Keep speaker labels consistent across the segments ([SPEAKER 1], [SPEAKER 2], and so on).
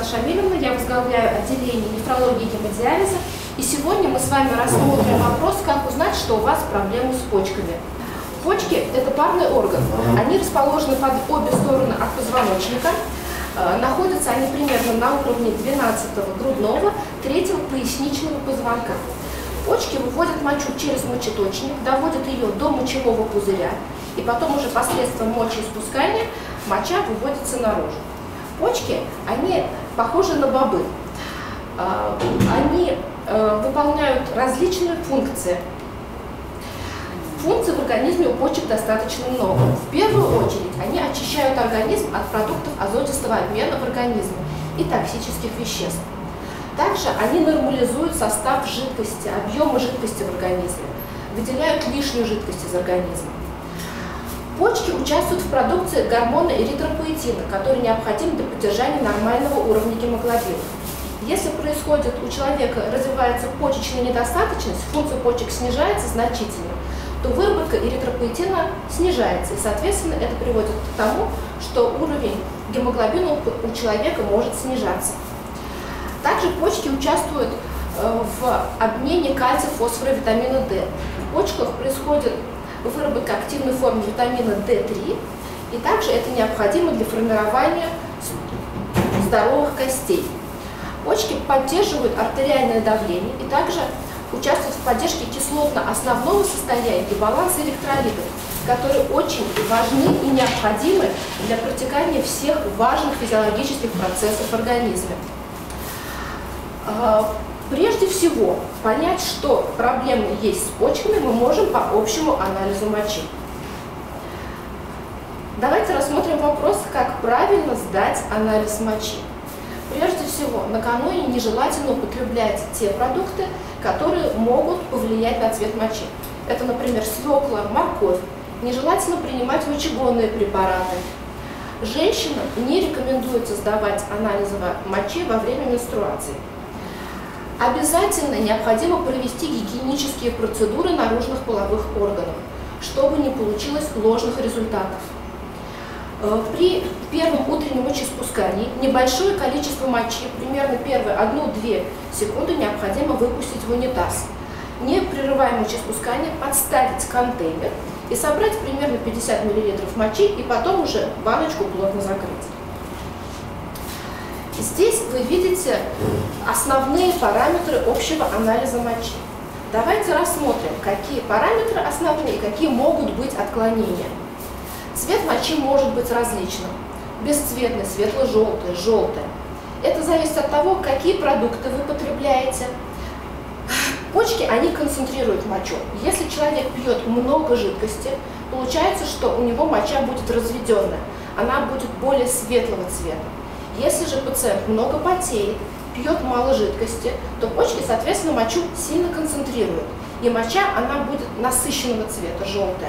[SPEAKER 1] Шамиловна, я возглавляю отделение нефрологии и гемодиализа. И сегодня мы с вами рассмотрим вопрос, как узнать, что у вас проблемы с почками. Почки – это парный орган. Они расположены под обе стороны от позвоночника. Находятся они примерно на уровне 12-го грудного, 3-го поясничного позвонка. Почки выводят мочу через мочеточник, доводят ее до мочевого пузыря, и потом уже посредством мочеиспускания моча выводится наружу. Почки, они похожи на бобы. Они выполняют различные функции. Функций в организме у почек достаточно много. В первую очередь они очищают организм от продуктов азотистого обмена в организме и токсических веществ. Также они нормализуют состав жидкости, объемы жидкости в организме, выделяют лишнюю жидкость из организма. Почки участвуют в продукции гормона эритропоэтина, который необходим для поддержания нормального уровня гемоглобина. Если происходит у человека, развивается почечная недостаточность, функция почек снижается значительно, то выработка эритропоэтина снижается, и, соответственно, это приводит к тому, что уровень гемоглобина у человека может снижаться. Также почки участвуют в обмене кальция, фосфора и витамина D. В почках происходит выработка активной формы витамина D3, и также это необходимо для формирования здоровых костей. Почки поддерживают артериальное давление и также участвуют в поддержке кислотно-основного состояния и баланса электролитов, которые очень важны и необходимы для протекания всех важных физиологических процессов в организме. Прежде всего, понять, что проблемы есть с почками, мы можем по общему анализу мочи. Давайте рассмотрим вопрос, как правильно сдать анализ мочи. Прежде всего, накануне нежелательно употреблять те продукты, которые могут повлиять на цвет мочи. Это, например, свекла, морковь. Нежелательно принимать мочегонные препараты. Женщинам не рекомендуется сдавать анализы мочи во время менструации. Обязательно необходимо провести гигиенические процедуры наружных половых органов, чтобы не получилось ложных результатов. При первом утреннем мочеиспускании небольшое количество мочи, примерно первые 1-2 секунды, необходимо выпустить в унитаз. Не прерывая мочеиспускание, подставить контейнер и собрать примерно 50 мл мочи, и потом уже баночку плотно закрыть. Здесь вы видите основные параметры общего анализа мочи. Давайте рассмотрим, какие параметры основные, какие могут быть отклонения. Цвет мочи может быть различным. Бесцветный, светло-желтый, желтый. Это зависит от того, какие продукты вы потребляете. Почки, они концентрируют мочу. Если человек пьет много жидкости, получается, что у него моча будет разведенная. Она будет более светлого цвета. Если же пациент много потеет, пьет мало жидкости, то почки, соответственно, мочу сильно концентрируют. И моча, она будет насыщенного цвета, желтая.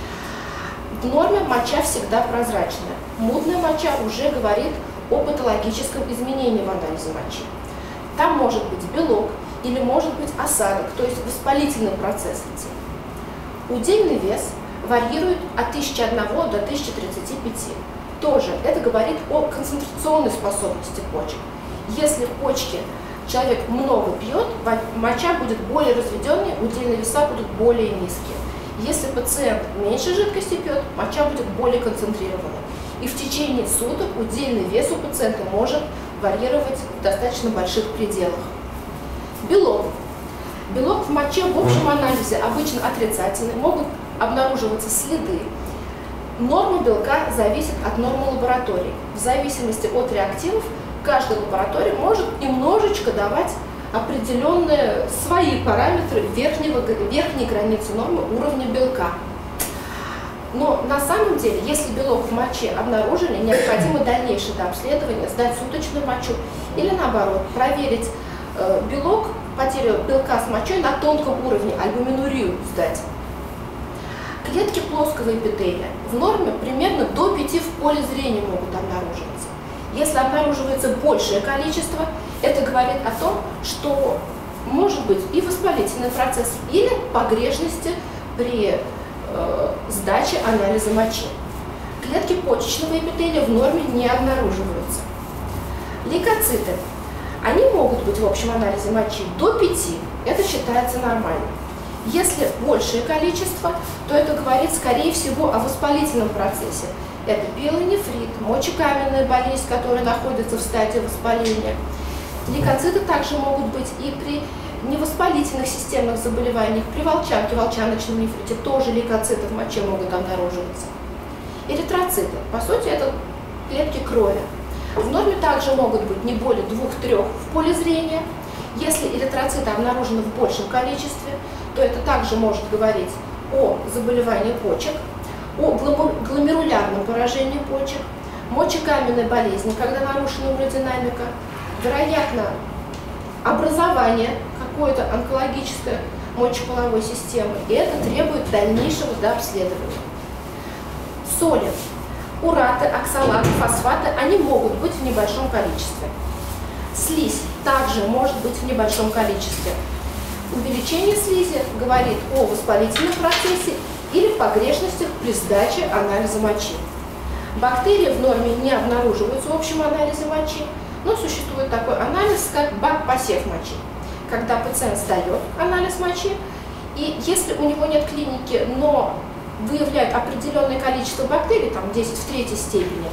[SPEAKER 1] В норме моча всегда прозрачная. Мутная моча уже говорит о патологическом изменении в анализе мочи. Там может быть белок или может быть осадок, то есть воспалительный процесс идти. Удельный вес варьирует от 1001 до 1035. Тоже это говорит о концентрационной способности почек. Если почки человек много пьет, моча будет более разведенной, удельные веса будут более низкие. Если пациент меньше жидкости пьет, моча будет более концентрированной. И в течение суток удельный вес у пациента может варьировать в достаточно больших пределах. Белок. Белок в моче в общем анализе обычно отрицательный, могут обнаруживаться следы. Норма белка зависит от нормы лаборатории. В зависимости от реактивов каждая лаборатория может немножечко давать определенные свои параметры верхней границы нормы уровня белка. Но на самом деле, если белок в моче обнаружили, необходимо дальнейшее обследование, сдать суточную мочу или наоборот, проверить белок, потерю белка с мочой на тонком уровне, альбуминурию сдать. Клетки плоского эпителия в норме примерно до 5 в поле зрения могут обнаруживаться. Если обнаруживается большее количество, это говорит о том, что может быть и воспалительный процесс, или погрешности при сдаче анализа мочи. Клетки почечного эпителия в норме не обнаруживаются. Лейкоциты. Они могут быть в общем анализе мочи до 5, это считается нормальным. Если большее количество, то это говорит, скорее всего, о воспалительном процессе. Это пиелонефрит, мочекаменная болезнь, которая находится в стадии воспаления. Лейкоциты также могут быть и при невоспалительных системных заболеваниях, при волчанке, волчаночном нефрите тоже лейкоциты в моче могут обнаруживаться. Эритроциты, по сути, это клетки крови. В норме также могут быть не более 2-3 в поле зрения. Если эритроциты обнаружены в большем количестве, то это также может говорить о заболевании почек, о гломерулярном поражении почек, мочекаменной болезни, когда нарушена уродинамика, вероятно, образование какой-то онкологической мочеполовой системы, и это требует дальнейшего дообследования. Соли, ураты, оксалаты, фосфаты, они могут быть в небольшом количестве. Слизь также может быть в небольшом количестве. Увеличение слизи говорит о воспалительном процессе или погрешностях при сдаче анализа мочи. Бактерии в норме не обнаруживаются в общем анализе мочи, но существует такой анализ, как посев мочи, когда пациент сдает анализ мочи, и если у него нет клиники, но выявляют определенное количество бактерий, там 10 в 3-й степени,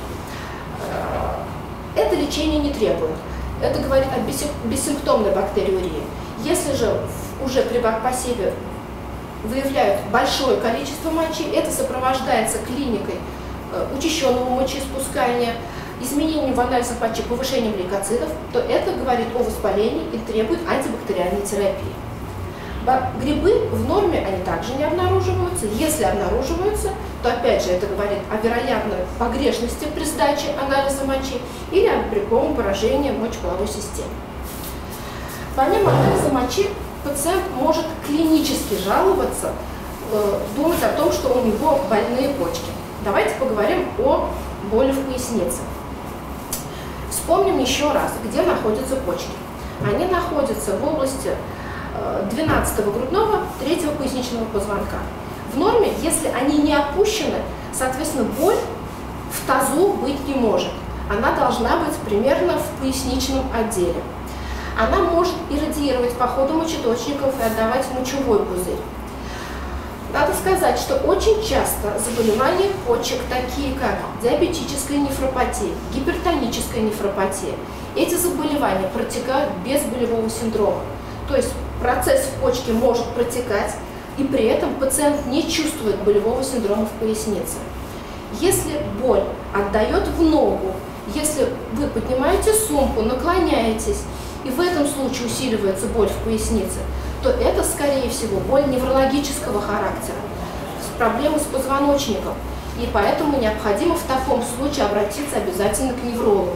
[SPEAKER 1] это лечение не требует. Это говорит о бессимптомной бактериурии. Если же уже при посеве выявляют большое количество мочи, это сопровождается клиникой учащенного мочеиспускания, изменением в анализах мочи, повышением лейкоцитов, то это говорит о воспалении и требует антибактериальной терапии. Грибы в норме они также не обнаруживаются. Если обнаруживаются, то опять же это говорит о вероятной погрешности при сдаче анализа мочи или о грибковом поражении мочеполовой системы. Помимо анализа мочи, пациент может клинически жаловаться, думать о том, что у него больные почки. Давайте поговорим о боли в пояснице. Вспомним еще раз, где находятся почки. Они находятся в области 12-го грудного, 3-го поясничного позвонка. В норме, если они не опущены, соответственно, боль в тазу быть не может. Она должна быть примерно в поясничном отделе. Она может иррадиировать по ходу мочеточников и отдавать в мочевой пузырь. Надо сказать, что очень часто заболевания почек, такие как диабетическая нефропатия, гипертоническая нефропатия, эти заболевания протекают без болевого синдрома. То есть процесс в почке может протекать, и при этом пациент не чувствует болевого синдрома в пояснице. Если боль отдает в ногу, если вы поднимаете сумку, наклоняетесь, и в этом случае усиливается боль в пояснице, то это, скорее всего, боль неврологического характера, проблемы с позвоночником, и поэтому необходимо в таком случае обратиться обязательно к неврологу.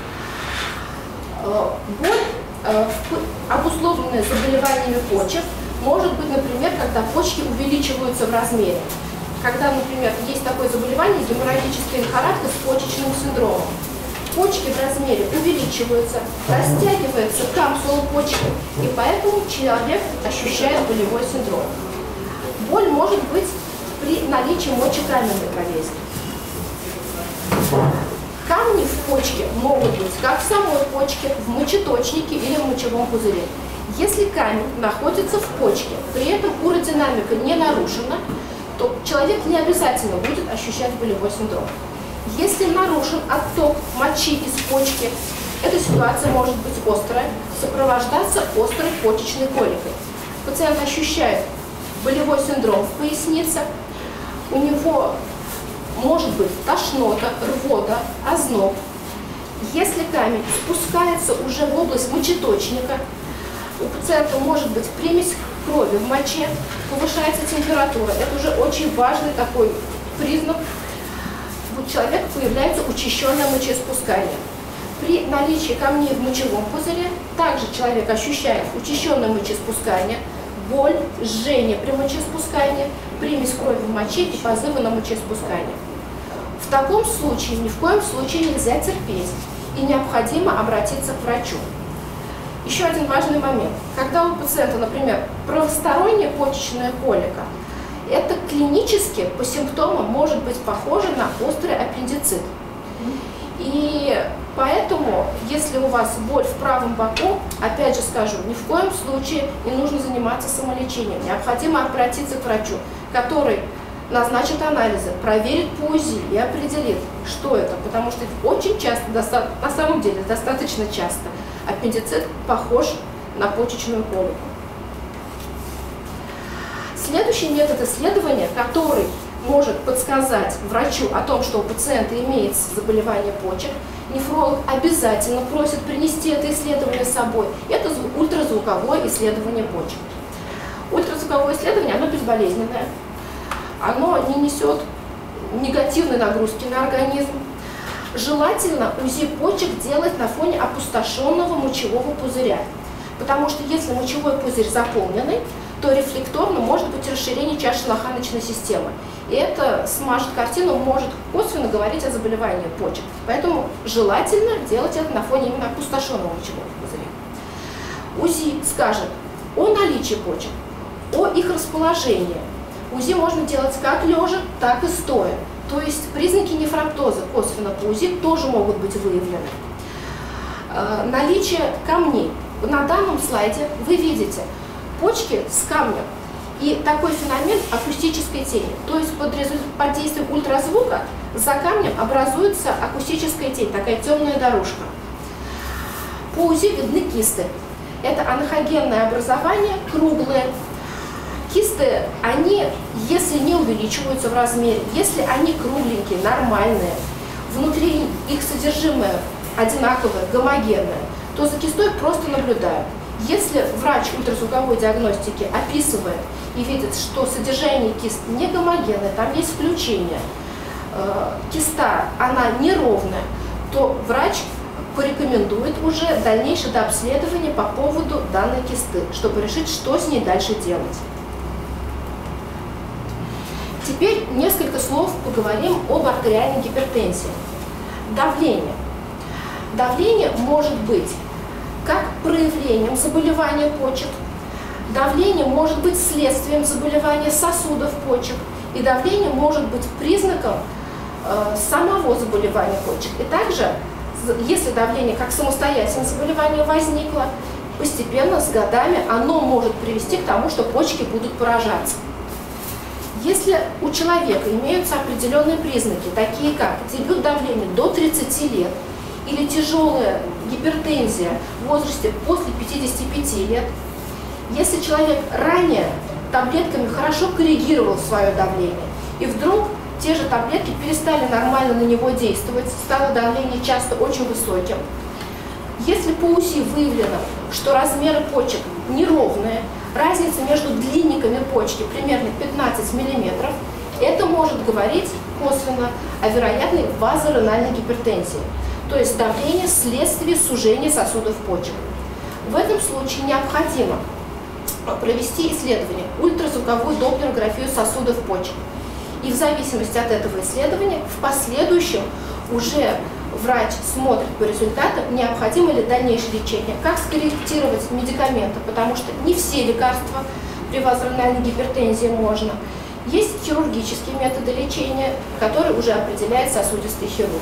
[SPEAKER 1] Боль, обусловленная заболеваниями почек, может быть, например, когда почки увеличиваются в размере. Когда, например, есть такое заболевание, геморрагический инфаркт с почечным синдромом. Почки в размере увеличиваются, растягивается капсула почки, и поэтому человек ощущает болевой синдром. Боль может быть при наличии мочекаменной болезни. Камни в почке могут быть как в самой почке, в мочеточнике или в мочевом пузыре. Если камень находится в почке, при этом уродинамика не нарушена, то человек не обязательно будет ощущать болевой синдром. Если нарушен отток мочи из почки, эта ситуация может быть острая, сопровождаться острой почечной коликой. Пациент ощущает болевой синдром в пояснице, у него может быть тошнота, рвота, озноб. Если камень спускается уже в область мочеточника, у пациента может быть примесь крови в моче, повышается температура. Это уже очень важный такой признак. У человека появляется учащенное мочеиспускание. При наличии камней в мочевом пузыре также человек ощущает учащенное мочеиспускание, боль, жжение при мочеиспускании, примесь крови в моче и позывы на мочеиспускание. В таком случае ни в коем случае нельзя терпеть и необходимо обратиться к врачу. Еще один важный момент. Когда у пациента, например, правосторонняя почечная колика, это клинически по симптомам может быть похоже на острый аппендицит. И И поэтому, если у вас боль в правом боку, опять же скажу, ни в коем случае не нужно заниматься самолечением. Необходимо обратиться к врачу, который назначит анализы, проверит по УЗИ и определит, что это. Потому что очень часто, на самом деле достаточно часто, аппендицит похож на почечную колику. Следующий метод исследования, который может подсказать врачу о том, что у пациента имеется заболевание почек, нефролог обязательно просит принести это исследование с собой. Это ультразвуковое исследование почек. Ультразвуковое исследование, оно безболезненное, оно не несет негативной нагрузки на организм. Желательно УЗИ почек делать на фоне опустошенного мочевого пузыря, потому что если мочевой пузырь заполненный, то рефлекторно может быть расширение чашечно-лоханочной системы. И это смажет картину, может косвенно говорить о заболевании почек. Поэтому желательно делать это на фоне именно опустошенного мочевого пузыря. УЗИ скажет о наличии почек, о их расположении. УЗИ можно делать как лежа, так и стоя. То есть признаки нефроптоза косвенно по УЗИ тоже могут быть выявлены. Наличие камней. На данном слайде вы видите почки с камнем. И такой феномен акустической тени. То есть под действием ультразвука за камнем образуется акустическая тень, такая темная дорожка. По УЗИ видны кисты. Это анахогенное образование, круглые. Кисты, они, если не увеличиваются в размере, если они кругленькие, нормальные, внутри их содержимое одинаковое, гомогенное, то за кистой просто наблюдают. Если врач ультразвуковой диагностики описывает и видит, что содержание кист не гомогенное, там есть включение, киста, она неровная, то врач порекомендует уже дальнейшее дообследование по поводу данной кисты, чтобы решить, что с ней дальше делать. Теперь несколько слов поговорим об артериальной гипертензии. Давление. Давление может быть как проявлением заболевания почек, давление может быть следствием заболевания сосудов почек, и давление может быть признаком самого заболевания почек. И также, если давление как самостоятельное заболевание возникло, постепенно с годами оно может привести к тому, что почки будут поражаться. Если у человека имеются определенные признаки, такие как дебют давления до 30 лет, или тяжелая гипертензия в возрасте после 55 лет, если человек ранее таблетками хорошо коррегировал свое давление, и вдруг те же таблетки перестали нормально на него действовать, стало давление часто очень высоким, если по УЗИ выявлено, что размеры почек неровные, разница между длинниками почки примерно 15 мм, это может говорить косвенно о вероятной базоренальной гипертензии. То есть давление вследствие сужения сосудов почек. В этом случае необходимо провести исследование, ультразвуковую доплерографию сосудов почек. И в зависимости от этого исследования, в последующем уже врач смотрит по результатам, необходимо ли дальнейшее лечение, как скорректировать медикаменты, потому что не все лекарства при базоренальной гипертензии можно. Есть хирургические методы лечения, которые уже определяет сосудистый хирург.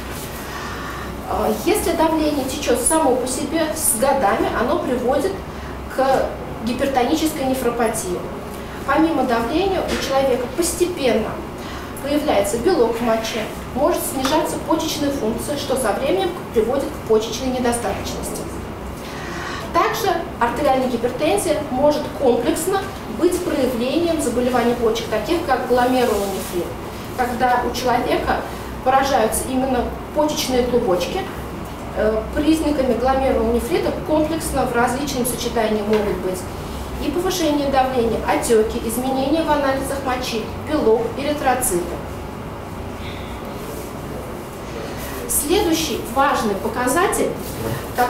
[SPEAKER 1] Если давление течет само по себе, с годами оно приводит к гипертонической нефропатии. Помимо давления у человека постепенно появляется белок в моче, может снижаться почечная функция, что со временем приводит к почечной недостаточности. Также артериальная гипертензия может комплексно быть проявлением заболеваний почек, таких как гломерулонефрит, когда у человека поражаются именно почечные клубочки. Признаками гломерулонефрита комплексно в различном сочетании могут быть и повышение давления, отеки, изменения в анализах мочи, белок, эритроциты. Следующий важный показатель, о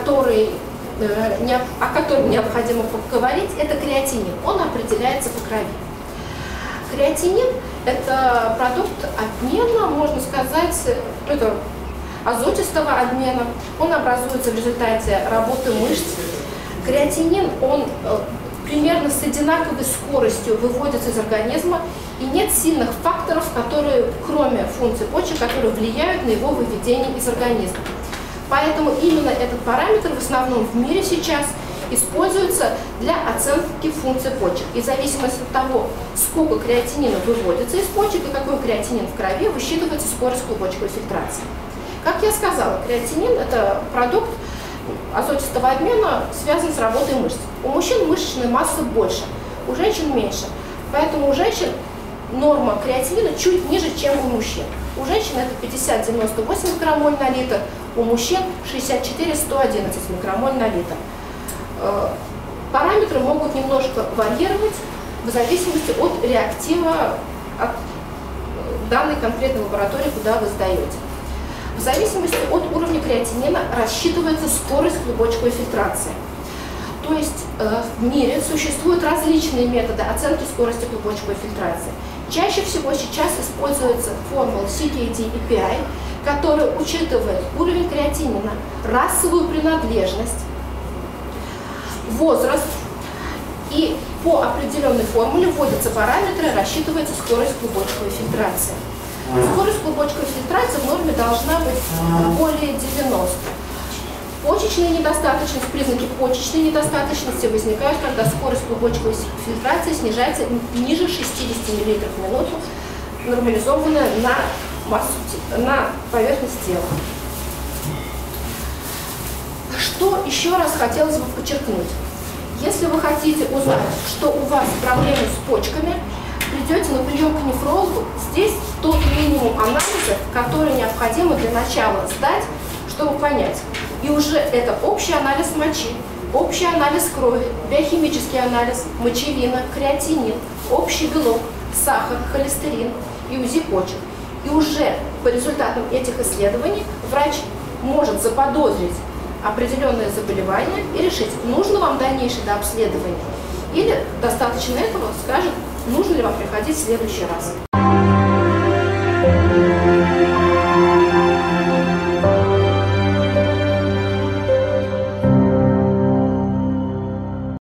[SPEAKER 1] котором необходимо поговорить, это креатинин. Он определяется по крови. Креатинин – это продукт обмена, можно сказать, это азотистого обмена. Он образуется в результате работы мышц. Креатинин, он примерно с одинаковой скоростью выводятся из организма, и нет сильных факторов, которые, кроме функций почек, которые влияют на его выведение из организма. Поэтому именно этот параметр в основном в мире сейчас используется для оценки функций почек. И в зависимости от того, сколько креатинина выводится из почек и какой креатинин в крови, высчитывается скорость клубочковой фильтрации. Как я сказала, креатинин – это продукт азотистого обмена, связан с работой мышц. У мужчин мышечная масса больше, у женщин меньше. Поэтому у женщин норма креатинина чуть ниже, чем у мужчин. У женщин это 50-98 микромоль на литр, у мужчин 64-111 микромоль на литр. Параметры могут немножко варьировать в зависимости от реактива, от данной конкретной лаборатории, куда вы сдаете. В зависимости от уровня креатинина рассчитывается скорость клубочковой фильтрации. То есть в мире существуют различные методы оценки скорости клубочковой фильтрации. Чаще всего сейчас используется формула CKD и PI, которая учитывает уровень креатинина, расовую принадлежность, возраст, и по определенной формуле вводятся параметры, рассчитывается скорость клубочковой фильтрации. Скорость клубочковой фильтрации в норме должна быть более 90. Почечная недостаточность, признаки почечной недостаточности возникают, когда скорость клубочковой фильтрации снижается ниже 60 мл в минуту, нормализованная на поверхность тела. Что еще раз хотелось бы подчеркнуть? Если вы хотите узнать, что у вас проблемы с почками, придете на прием к нефрологу, здесь тот минимум анализов, который необходимо для начала сдать, чтобы понять. И уже это общий анализ мочи, общий анализ крови, биохимический анализ, мочевина, креатинин, общий белок, сахар, холестерин и УЗИ почек. И уже по результатам этих исследований врач может заподозрить определенное заболевание и решить, нужно вам дальнейшее дообследование или достаточно этого скажет, нужно ли вам приходить в следующий раз.